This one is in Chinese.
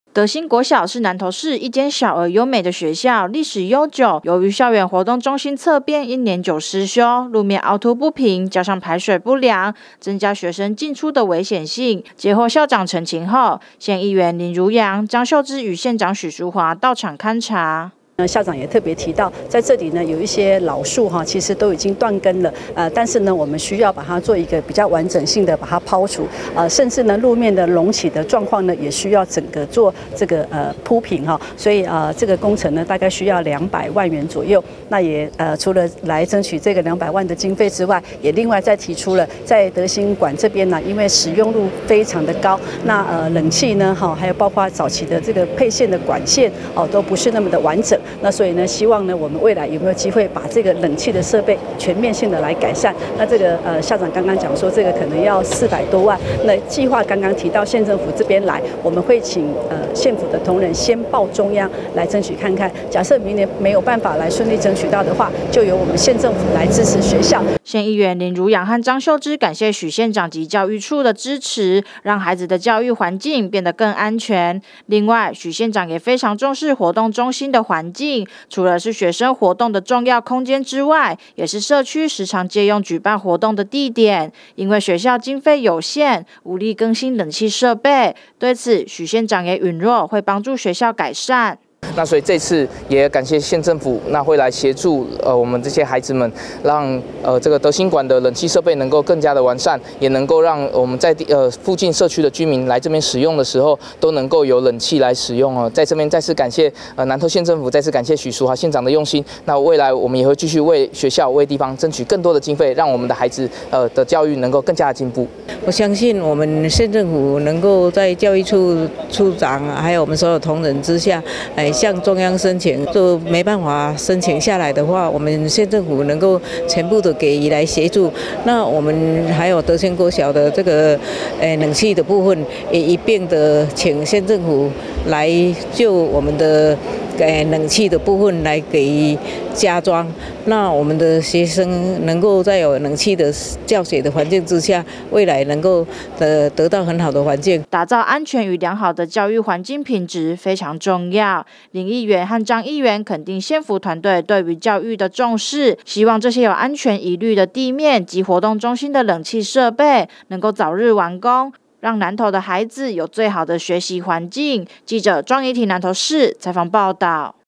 德兴国小是南投市一间小而优美的学校，历史悠久。由于校园活动中心侧边因年久失修，路面凹凸不平，加上排水不良，增加学生进出的危险性。接获校长陈情后，县议员林如阳、张秀芝与县长许淑华到场勘查。 校长也特别提到，在这里呢有一些老树哈，其实都已经断根了，但是呢我们需要把它做一个比较完整性的把它抛除，甚至呢路面的隆起的状况呢也需要整个做这个铺平哈，所以这个工程呢大概需要200万元左右。那也除了来争取这个200万的经费之外，也另外再提出了在德兴馆这边呢，因为使用率非常的高，那冷气呢哈，还有包括早期的这个配线的管线都不是那么的完整。那所以呢，希望呢，我们未来有没有机会把这个冷气的设备全面性的来改善？那这个校长刚刚讲说，这个可能要400多万。那计划刚刚提到县政府这边来，我们会请县府的同仁先报中央来争取看看。假设明年没有办法来顺利争取到的话，就由我们县政府来支持学校。 县议员林如阳和张秀芝感谢许县长及教育处的支持，让孩子的教育环境变得更安全。另外，许县长也非常重视活动中心的环境。除了是学生活动的重要空间之外，也是社区时常借用举办活动的地点。因为学校经费有限，无力更新冷气设备，对此许县长也允诺会帮助学校改善。 那所以这次也感谢县政府，那会来协助我们这些孩子们，让这个德兴馆的冷气设备能够更加的完善，也能够让我们在附近社区的居民来这边使用的时候，都能够有冷气来使用哦。在这边再次感谢南投县政府，再次感谢许淑华县长的用心。那未来我们也会继续为学校、为地方争取更多的经费，让我们的孩子的教育能够更加的进步。 我相信我们县政府能够在教育处处长还有我们所有同仁之下，向中央申请，都没办法申请下来的话，我们县政府能够全部的给予来协助。那我们还有德兴国小的这个冷气的部分，也一并的请县政府来就我们的冷气的部分来给予加装。那我们的学生能够在有冷气的教学的环境之下，未来能够得到很好的环境。 打造安全与良好的教育环境品质非常重要。林议员和张议员肯定县府团队对于教育的重视，希望这些有安全疑虑的地面及活动中心的冷气设备能够早日完工，让南投的孩子有最好的学习环境。记者庄怡婷南投市采访报道。